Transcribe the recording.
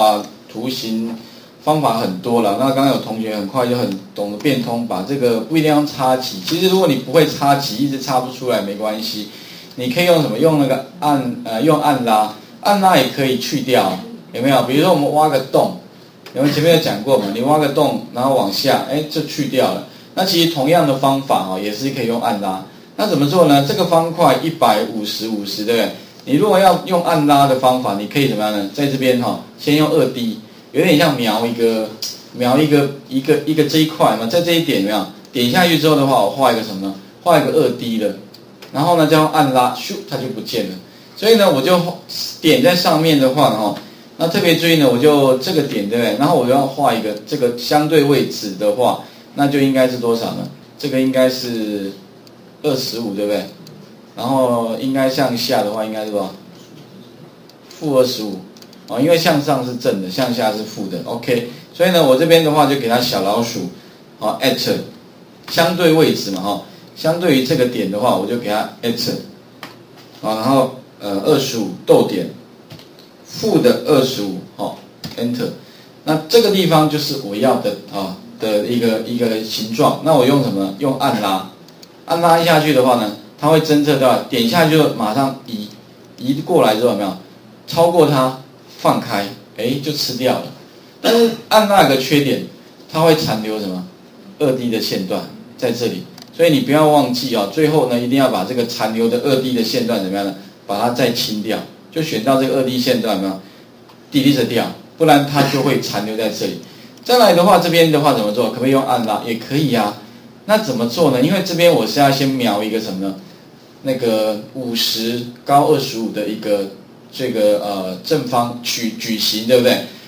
图形方法很多了。那刚刚有同学很快就很懂得变通，把这个不一定要插旗。其实如果你不会插旗，一直插不出来没关系，你可以用什么？用那个用按拉，按拉也可以去掉，有没有？比如说我们挖个洞，我们前面有讲过嘛，你挖个洞，然后往下，就去掉了。那其实同样的方法也是可以用按拉。那怎么做呢？这个方块150，50，对不对？你如果要用按拉的方法，你可以怎么样呢？在这边先用2D，有点像描一个这一块嘛，在这一点有没有？点下去之后的话，我画一个什么呢？画一个2D 的，然后呢，再用按拉，咻，它就不见了。所以呢，我就点在上面的话呢，那特别注意呢，我就这个点对不对？然后我要画一个这个相对位置的话，那就应该是多少呢？这个应该是25，对不对？然后应该向下的话，应该是多少？-25，因为向上是正的，向下是负的。OK， 所以呢，我这边的话就给它小老鼠，at 相对位置嘛，相对于这个点的话，我就给它 at，然后25逗点，负的25，enter。那这个地方就是我要的的一个形状。那我用什么？用按拉，按拉下去的话呢，它会侦测到，点下去就马上移过来之后有没有？超过它放开，就吃掉了。但是按拉有个缺点，它会残留什么？2D 的线段在这里，所以你不要忘记最后呢一定要把这个残留的2D 的线段怎么样呢？把它再清掉，就选到这个2D 线段有没有 ？delete 掉，不然它就会残留在这里。再来的话，这边的话怎么做？可不可以用按拉？也可以啊。那怎么做呢？因为这边我是要先描一个什么呢？那个50高25的一个这个正方矩形，对不对？